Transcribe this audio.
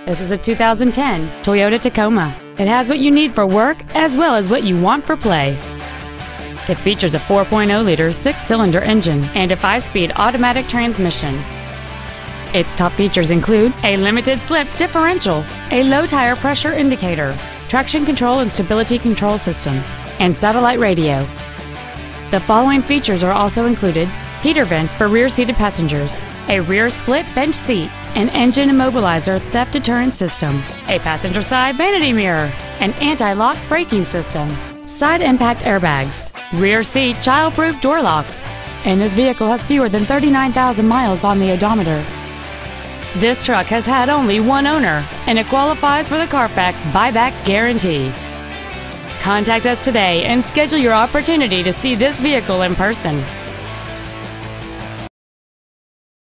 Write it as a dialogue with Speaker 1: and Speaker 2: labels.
Speaker 1: This is a 2010 Toyota Tacoma. It has what you need for work as well as what you want for play. It features a 4.0-liter six-cylinder engine and a 5-speed automatic transmission. Its top features include a limited slip differential, a low tire pressure indicator, traction control and stability control systems, and satellite radio. The following features are also included: heater vents for rear-seated passengers, a rear split bench seat, an engine immobilizer theft deterrent system, a passenger side vanity mirror, an anti-lock braking system, side impact airbags, rear seat child-proof door locks, and this vehicle has fewer than 39,000 miles on the odometer. This truck has had only one owner, and it qualifies for the Carfax buyback guarantee. Contact us today and schedule your opportunity to see this vehicle in person.